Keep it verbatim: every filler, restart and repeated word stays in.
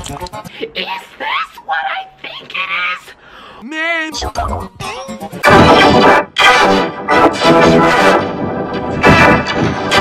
Is this what I think it is? Man!